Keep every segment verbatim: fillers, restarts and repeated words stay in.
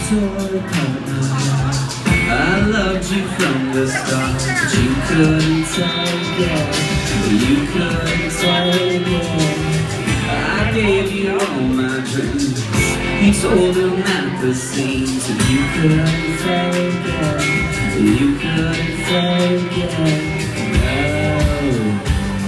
tore apart my heart. I loved you from the start, but you couldn't take it. You couldn't take it. I gave you all my dreams. You told them at the seams that you couldn't fake it. You couldn't fake it. Oh,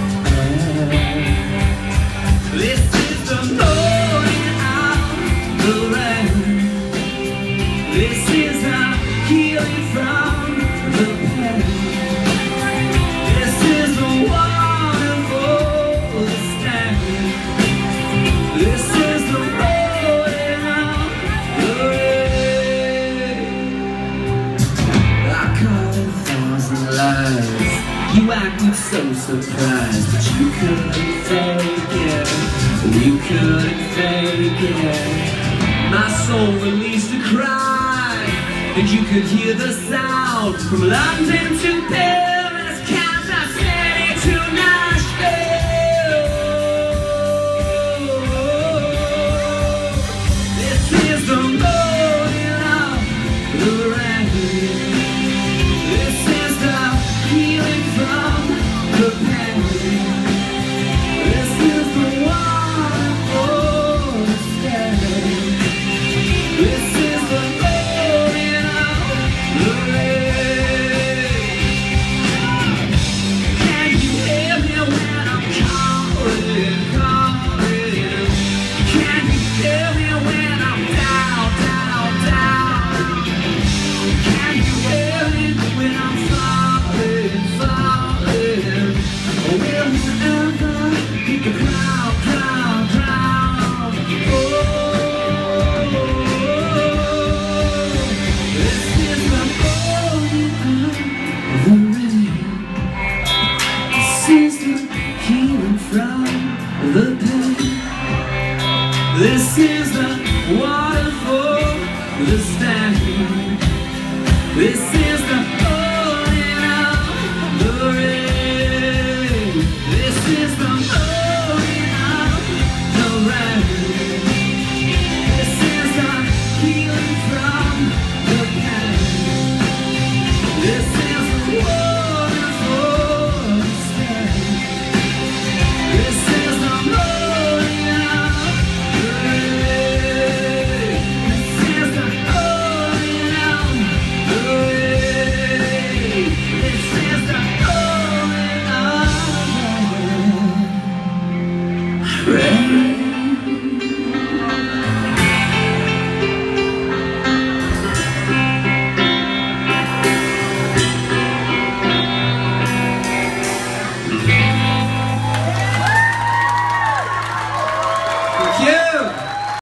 oh. This is the morning of the rain. This is the healing from the pain. This is the wonderful stand. This is the rolling of the rain. I caught a thousand lies. You acted so surprised, but you couldn't fake it. You couldn't fake it. My soul released a cry, and you could hear the sound from London to Paris, Kansas City to Nashville. This is the morning of the rain. This is the healing from the pain. This is the wonderful state. This is the morning of the rain. Can you hear me when I'm calling, calling? Can you hear me when I'm down, down, down? Can you hear me when I'm falling, falling? Or will you ever get the crowd, crowd, crowd? Oh, this is the morning of the rain. This is the healing from the pain. This is the waterfall, the stand.